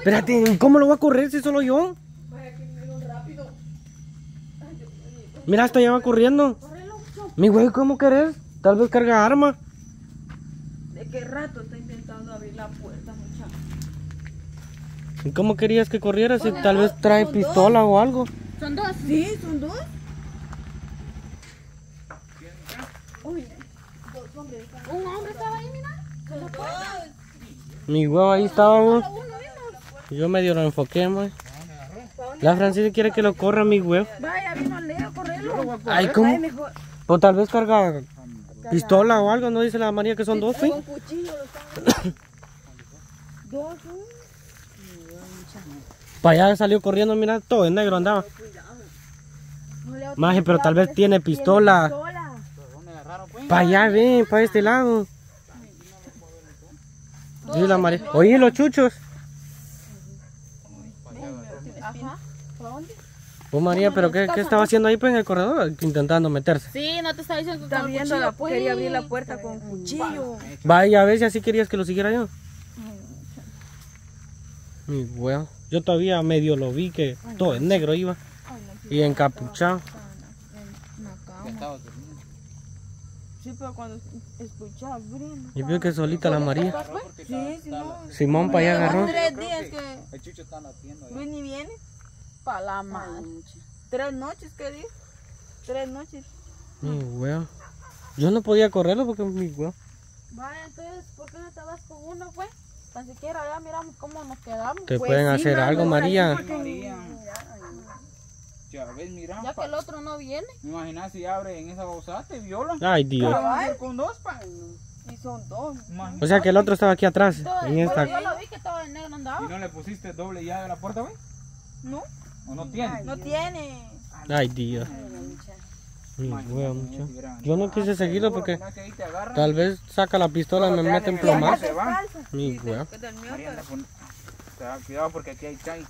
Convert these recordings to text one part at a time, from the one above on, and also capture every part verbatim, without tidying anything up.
Espérate, ¿cómo lo voy a correr si solo yo? Mira, hasta ya va corriendo. Mi güey, ¿cómo querés? Tal vez carga arma. ¿De qué rato está intentando abrir la puerta, muchacho? ¿Y cómo querías que corriera si tal vez trae pistola o algo? ¿Son dos? Sí, son dos. Uy, dos hombres. Un hombre estaba ahí, mira. Son dos. Mi huevo ahí estaba, güey. Yo medio lo enfoqué, güey. La Francisca quiere que lo corra, mi huevo. Vaya, vino Leo, correlo. Ay, ¿cómo? O tal vez carga pistola o algo, ¿no dice la María que son dos, sí? Con cuchillo lo están. Dos, Para allá salió corriendo, mira, todo en negro andaba. Maje, pero tal vez tiene pistola. Para allá, ven, para este lado. Sí, la María. Oye, los chuchos. Ajá. ¿Para dónde? Oh, María, pero ¿qué, qué estaba haciendo ahí pues en el corredor? Intentando meterse. Sí, no te estaba diciendo que estaba viendo la puerta. Quería abrir la puerta con cuchillo. Vaya, a ver si así querías que lo siguiera yo. Mi huevo. Yo todavía medio lo vi que todo en negro iba. Y encapuchado. Sí, pero cuando escuchaba abriendo. Y vio que solita la María. Sí, sí, no. Simón para allá agarró. Tres días que el Chucho está latiendo. Luis ni viene. Para la madre. Tres noches, ¿qué dices? Tres noches. Mi huevo. Yo no podía correrlo porque mi huevo. Vaya, entonces, ¿por qué no estabas con uno, pues? Tan siquiera ya miramos cómo nos quedamos. Te pues, pueden sí, hacer mano, algo, María. María. Ya ves, mira. Ya que el otro no viene. Me imaginas si abre en esa bolsa, te violan. Ay, Dios. Con dos, pa. Y son dos. O sea que el otro estaba aquí atrás. Todo, En esta. yo lo vi que estaba en negro, no ¿Y andaba. no le pusiste doble llave a la puerta, güey? No. ¿O no tiene? No tiene. Ay, Dios. Mi huevo, mucho. Yo no quise seguirlo porque tal vez saca la pistola y me mete en plomazo. Mi huevo. Cuidado porque aquí hay chai.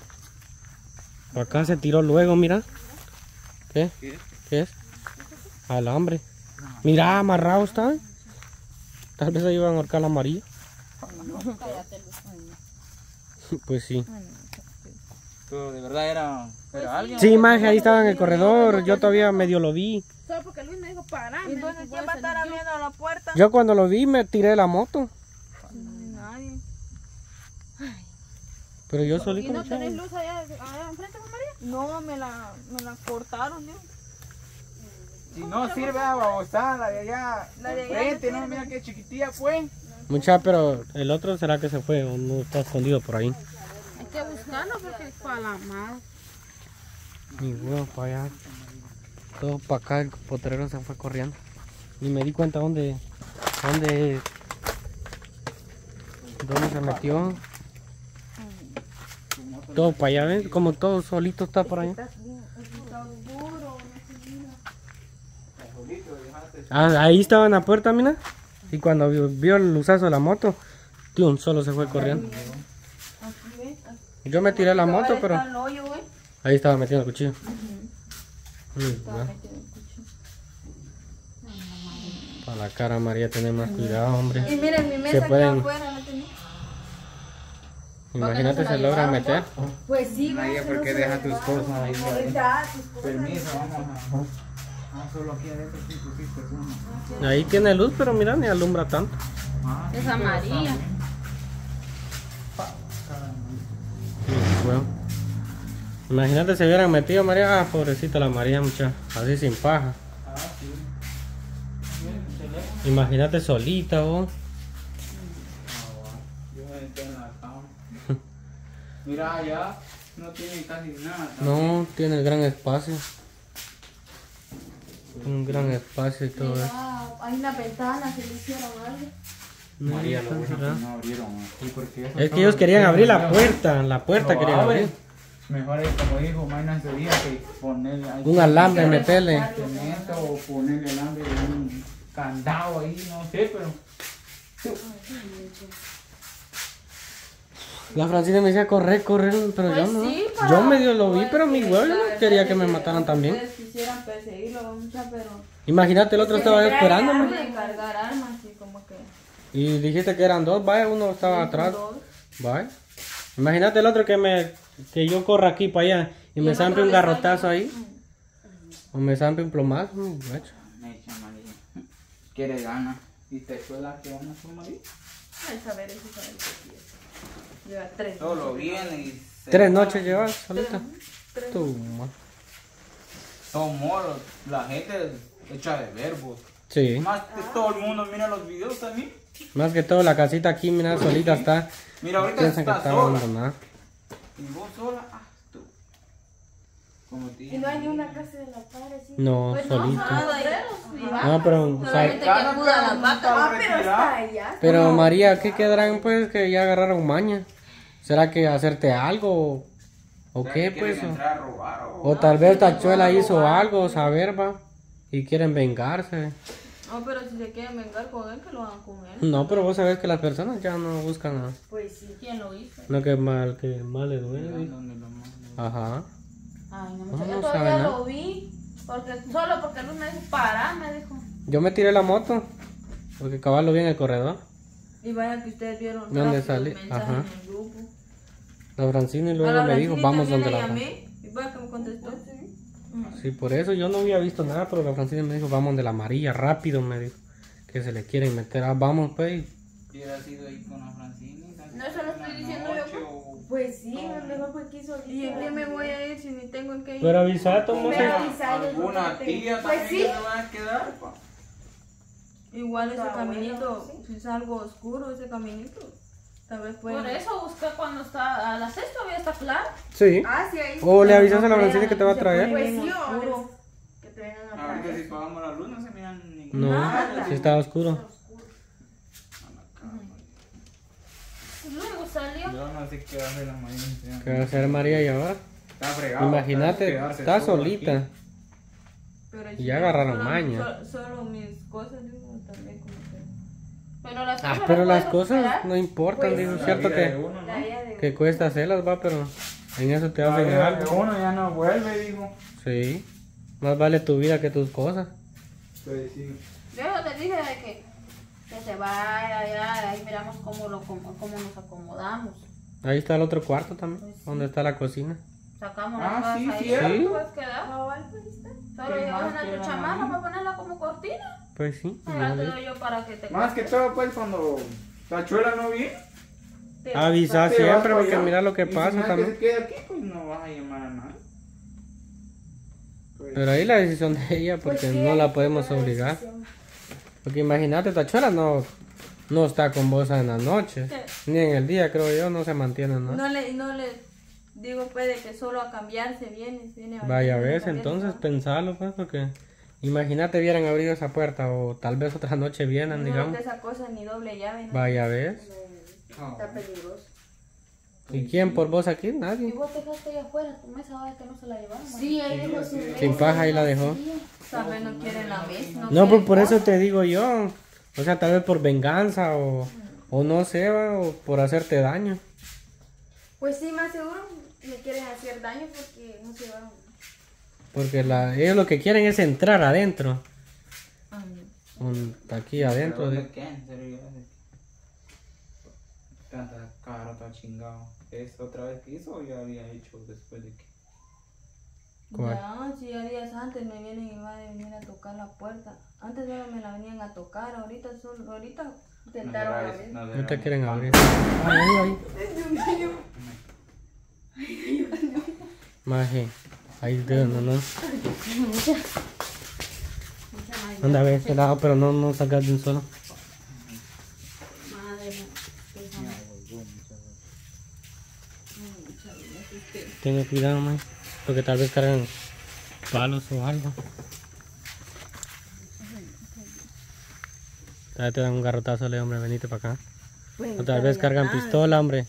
Acá se tiró luego, mira. ¿Qué? ¿Qué es? Alambre. Mira, amarrado está. Tal vez ahí iban a ahorcar la María. Pues sí. Pero de verdad era, era alguien. Sí, maje, ahí estaba en el corredor. Yo todavía medio lo vi. Solo porque Luis me dijo parar. Entonces, ¿quién va a estar abriendo la puerta? Yo cuando lo vi me tiré de la moto. Nadie. Pero yo ¿Y solito. no tenés luz allá, allá enfrente, María? No, me la, me la cortaron, ¿no? Si no sirve a babosada, la de allá, La de allá enfrente, no no, sirve. mira qué chiquitilla fue. Mucha, pero el otro será que se fue o no está escondido por ahí. Hay que buscarlo porque es para la madre. Mi huevo para allá. Todo para acá, el potrero se fue corriendo. Ni me di cuenta dónde, dónde, dónde se metió. Todo para allá, ¿ves? Como todo solito está por allá. Ah, ahí estaba en la puerta, mira. Y cuando vio, vio el luzazo de la moto, ¡tum! Solo se fue corriendo. Yo me tiré la moto, pero ahí estaba metiendo el cuchillo. Uy, para la cara, María, tener más cuidado, hombre. Y miren, mi Se mesa aquí pueden- afuera no tenía. Imagínate, se logra meter. Pues sí, María, ¿por qué deja tus cosas ahí? Está, tus cosas. Permiso, vamos a... Vamos solo aquí adentro, sí, pusiste uno. Ahí tiene luz, pero mira, ni alumbra tanto. Ah, Es amarilla. Bueno. Imagínate si hubieran metido María, ah, pobrecita la María, mucha, así sin paja. Imagínate solita, vos. yo me metí en la cama. Mira, allá no tiene casi nada. No, tiene gran espacio. Un gran espacio y todo eso. Mira, hay una ventana, se le hicieron algo. No, María, está lo bueno cerrado. que no abrieron. ¿Y por qué eso Es que estaba ellos querían lleno abrir de la agua? puerta, la puerta Lo querían abre. abrir. Mejor es como dijo Mayna ese día que ponerle ahí Un alambre, meterle. cemento o ponerle alambre de un candado ahí, no sé, pero La Francisca me decía correr, correr, pero yo Pues no. sí, para- Yo medio lo vi, pues pero mi sí, huevo yo la no verdad quería es que me que mataran si también. ustedes quisieran perseguirlo, mucha, pero... Imagínate, el otro estaba ahí esperándome. De cargar armas y como que... Y dijiste que eran dos, vaya, uno estaba atrás. Dos. Vaya. Imagínate el otro que me que yo corra aquí para allá y, y me zampe un garrotazo ahí. O me zampe un plomazo. Mecha María. Quiere gana. ¿Y te suela que van a hacer María? Ay, saber eso, saber qué es. Lleva tres. Solo viene y se ¿Tres va. noches llevas solita? Tres. Toma. Son moros. La gente echa de verbos. Sí. Más que todo el mundo mira los videos también. Más que todo la casita aquí, mira, solita está. Mira, ahorita Piensan que está está sola. abandonada. Y vos sola, ah, tú. Como te Y no hay ni una casa de la padre, sí. No, Pues no, solita. nada, y- y No, vacas. pero, o sea, Solamente que cuida las vacas. Ah, pero está allá. pero María, ¿qué quedarán pues que ya agarraron maña? ¿Será que hacerte algo? ¿O qué pues? O, entrar a robar o... o tal vez Tachuela hizo algo, saber va, y quieren vengarse. No, pero si se quieren vengar con él, que lo hagan con él. No, pero vos sabés que las personas ya no buscan nada. Pues sí. ¿Quién lo hizo? No que mal, que mal le duele. ¿Dónde lo mandan? Ajá. Ay, no me No, sé. no Yo sabe todavía nada. lo vi. Porque, solo porque Luz me dijo, para, me dijo. Yo me tiré la moto, porque cabal lo vi en el corredor. Y vaya que ustedes vieron ¿Dónde rápido salí? el mensaje Ajá. en el grupo. La Francina y A luego la me dijo, Francini vamos también donde le la llamé. Y vaya que me contestó. Sí, por eso yo no había visto nada, pero la Francina me dijo, vamos de la amarilla, rápido, me dijo. Que se le quieren meter, ah, vamos pues. Hubiera sido ahí con la Francini. No, eso lo estoy diciendo yo. Pues sí, lo mejor fue que hizo. ¿Y en qué me voy a ir si ni tengo en qué ir? Pero avisa, Tomo. Pero avisarles Alguna porque- tía Pues también sí. que se va a quedar, pa. Igual ese Está caminito, bueno, sí. si es algo oscuro ese caminito, tal vez puede... Por eso busca cuando está a las seis todavía está claro. Sí. Ah, sí, ahí. O le avisas a la no Francina crean, que te va a se traer. Pues bien sí, o oscuro. que te vengan a Ahorita traer. si pagamos la luz no se miran ni No, Nada. sí estaba oscuro. Luego salió. Yo no sé qué hace la mañana. ¿Qué va a hacer María y ahora? Está fregado. Imagínate, quedarse está solo solita. aquí. Pero Y ya agarraron solo- maña. Solo, solo mis cosas, digo, también como que... Pero las Ah, cosas pero las las puedes cosas esperar. no importan, Pues, digo, La cierto vida de que, uno, ¿no? La vida de que cuesta hacerlas, va, pero en eso te La hacen vida de algo. uno ya no vuelve, dijo. Sí, más vale tu vida que tus cosas. Pues sí. Yo le dije de que, que se vaya allá, ahí miramos cómo, lo, cómo, cómo nos acomodamos. Ahí está el otro cuarto también, Pues sí. donde está la cocina. Sacamos Ah, las cosas sí, ahí. cierto. ¿Te puedes quedar? cabal, pues está. Solo ¿Qué llevas más una quiere tu la chamarra mami? para ponerla como cortina. Pues sí. Ahora no te sé. doy yo para que te Más que todo, pues, cuando Tachuela no viene. te- Avisa te siempre vas para porque allá. mira lo que Y si pasa no es también. que se quede aquí, pues no vas a llamar a nadie. Pues, Pero ahí la decisión de ella porque Pues sí, no hay la que podemos tomar la obligar. decisión. Porque imagínate, Tachuela no, no está con vos en la noche. Ni en el día, creo yo, no se mantiene, ¿no? No le, no le digo pues de que solo a cambiarse viene, viene a Vaya bañarse, vez, cambiarse, entonces ¿no? pensalo, pues, porque imagínate hubieran abrido esa puerta o tal vez otra noche vienen, No digamos. de esa cosa ni doble llave, ¿no? Vaya vez. Está peligroso. ¿Y quién por vos aquí? Y Nadie. vos dejaste ahí afuera tu mesa, vaya que no se la llevaron. Sí, ahí dejó su Sin paja ahí la dejó. Tal vez no quieren la mesa. No, quieren pues por eso cosas. te digo yo. O sea, tal vez por venganza o, o no sé, va, o por hacerte daño. Pues sí, más seguro le quieren hacer daño porque no se llevaron. Porque la, ellos lo que quieren es entrar adentro. Ay, Un- aquí adentro. ¿Dónde de- qué? En serio, ya sé. Tanta cara, está chingado. ¿Es otra vez que hizo o ya había hecho después de que? ¿Cuál? Ya, si ya días antes me vienen y van a venir a tocar la puerta. Antes solo me la venían a tocar, ahorita solo, ahorita intentaron No a será- ver. no No será te un quieren pan. abrir. Ay, ay, ay. Maje, ahí de no, no. Anda a ver ese lado, pero no, no sacas de un solo. Madre mía. Tenga cuidado, maje. Porque tal vez cargan palos o algo. Tal vez te dan un garrotazo, le hombre, venite para acá. O tal vez cargan pistola, hombre.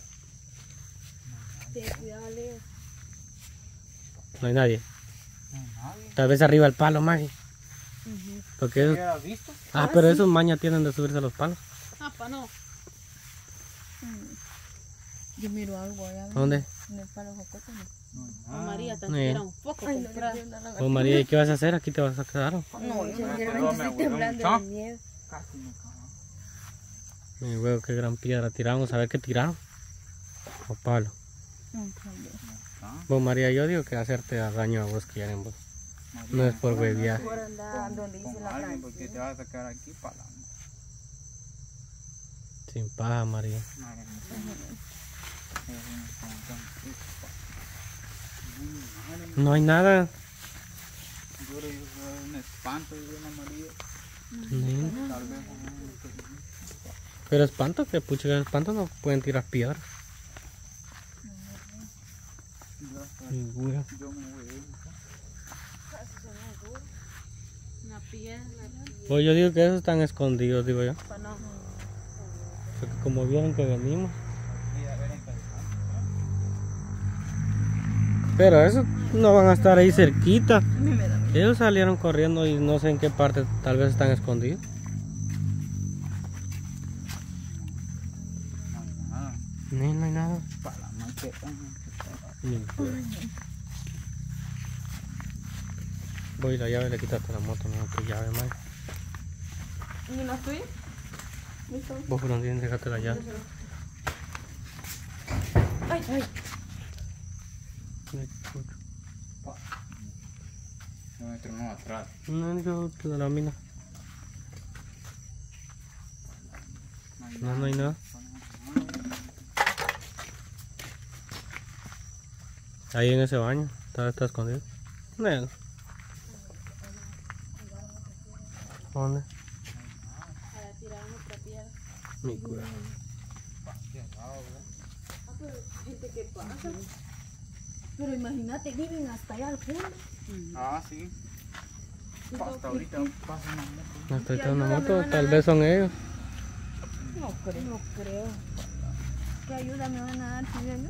No hay nadie. Tal vez arriba el palo, maje. Porque esos... ¿Habías visto? Ah, pero esos mañas tienen de subirse a los palos. Ah, pa, no. Yo miro algo allá ¿A dónde? en el palo jocote. Oh, María, te Sí. era un poco comprar. Oh, María, ¿y qué vas a hacer? Aquí te vas a quedar. No, yo Sinceramente estoy temblando de miedo. Casi me cago. Mi huevo, qué gran piedra tiraron. A ver qué tiraron. O palo. Vos, María, yo digo que hacerte daño a vos quieren, vos. No es por hueviar. Por andar donde dice Con la alguien porque Francia. te vas a sacar aquí para la Sin paja, María. madre. No hay nada. Yo le digo un espanto y una María. Ni- Tal vez. Pero espanto, que pucha, el espanto no pueden tirar piedras. Ay, güey. Yo me voy a ir. Una piedra. Pues yo digo que esos están escondidos, digo yo. Pues no. Porque como vieron que venimos. Pero esos no van a estar ahí cerquita. Ellos salieron corriendo y no sé en qué parte tal vez están escondidos. Nada. Ni, no hay nada. Para la maqueta. Ni güey. Voy la llave, le quitaste la moto, no tu llave, man. ¿Y no estoy? ¿Listo? Vos por donde dejaste la llave. Ay, ay. Yo me tronó atrás. No, yo te la mina. No, no hay nada. Ahí en ese baño, está, está escondido. No. ¿Dónde? Para tirar otra piedra. Mi cura. Pero imagínate, viven hasta allá al fondo. Ah, sí. Hasta ahorita pasa una moto. Hasta ahí está una moto, tal vez son ellos. No creo. No creo. ¿Qué ayuda me van a dar si ven?